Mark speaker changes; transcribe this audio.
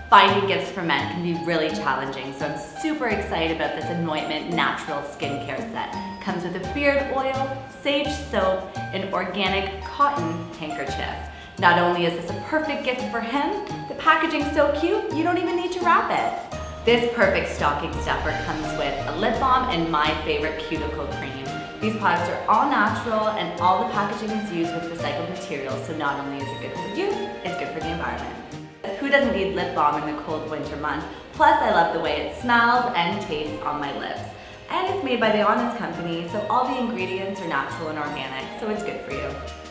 Speaker 1: Finding gifts for men can be really challenging, so I'm super excited about this Anointment natural skincare set. Comes with a beard oil, sage soap, and organic cotton handkerchief. Not only is this a perfect gift for him, the packaging's so cute, you don't even need to wrap it. This perfect stocking stuffer comes with a lip balm and my favorite cuticle cream. These products are all natural and all the packaging is used with recycled materials, so not only is it good for you, it's good for the environment. Who doesn't need lip balm in the cold winter months? Plus, I love the way it smells and tastes on my lips. And it's made by the Honest Company, so all the ingredients are natural and organic, so it's good for you.